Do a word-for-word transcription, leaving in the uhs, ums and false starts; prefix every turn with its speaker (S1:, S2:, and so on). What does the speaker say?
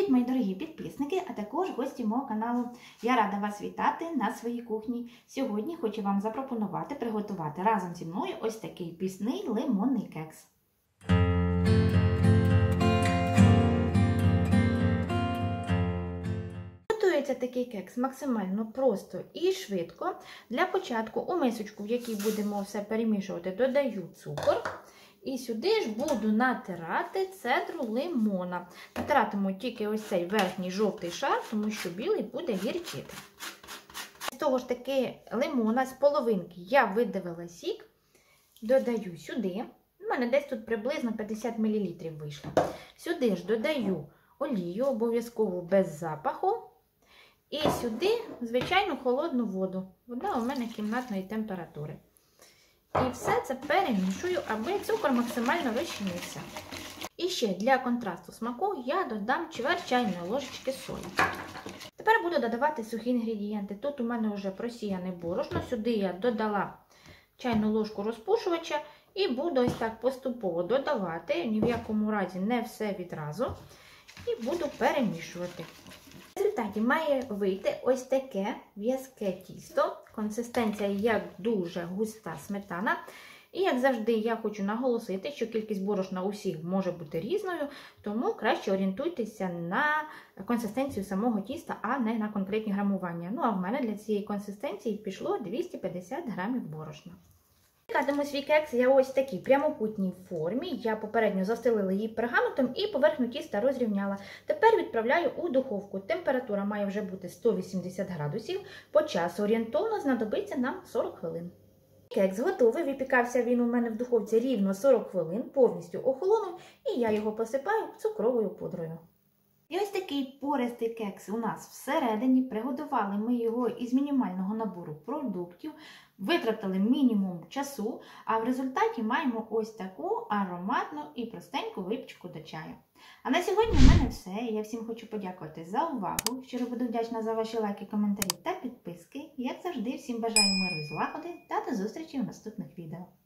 S1: Привіт, мої дорогі підписники, а також гості мого каналу. Я рада вас вітати на своїй кухні. Сьогодні хочу вам запропонувати приготувати разом зі мною ось такий пісний лимонний кекс. Готується такий кекс максимально просто і швидко. Для початку у мисочку, в якій будемо все перемішувати, додаю цукор. І сюди ж буду натирати цедру лимона. Натиратиму тільки ось цей верхній жовтий шар, тому що білий буде гірчити. З того ж таки лимона з половинки я видавила сік, додаю сюди. У мене десь тут приблизно п'ятдесят мілілітрів вийшло. Сюди ж додаю олію, обов'язково без запаху. І сюди, звичайну, холодну воду. Вода у мене кімнатної температури. І все це перемішую, аби цукор максимально розчинився. І ще для контрасту смаку я додам чверть чайної ложечки солі. Тепер буду додавати сухі інгредієнти. Тут у мене вже просіяне борошно. Сюди я додала чайну ложку розпушувача і буду ось так поступово додавати, ні в якому разі не все відразу. І буду перемішувати. В результаті має вийти ось таке в'язке тісто. Консистенція як дуже густа сметана. І як завжди я хочу наголосити, що кількість борошна у всіх може бути різною, тому краще орієнтуйтеся на консистенцію самого тіста, а не на конкретні грамування. Ну а в мене для цієї консистенції пішло двісті п'ятдесят грамів борошна. Випікатиму свій кекс я ось такій прямокутній формі. Я попередньо застелила її пергаментом і поверхню тіста розрівняла. Тепер відправляю у духовку. Температура має вже бути сто вісімдесят градусів. По часу орієнтовно знадобиться нам сорок хвилин. Кекс готовий. Випікався він у мене в духовці рівно сорок хвилин, повністю охолонув, і я його посипаю цукровою пудрою. І ось такий пористий кекс у нас всередині. Приготували ми його із мінімального набору продуктів, витратили мінімум часу, а в результаті маємо ось таку ароматну і простеньку випічку до чаю. А на сьогодні в мене все. Я всім хочу подякувати за увагу. Щиро буду вдячна за ваші лайки, коментарі та підписки. Як завжди, всім бажаю миру і злагоди та до зустрічі у наступних відео.